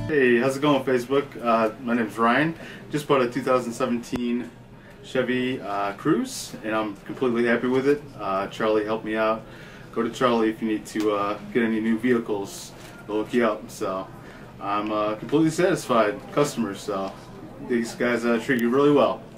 Hey, how's it going, Facebook? My name's Ryan. Just bought a 2017 Chevy Cruze, and I'm completely happy with it. Charlie helped me out. Go to Charlie if you need to get any new vehicles. They'll hook you up. So I'm completely satisfied customer. So these guys treat you really well.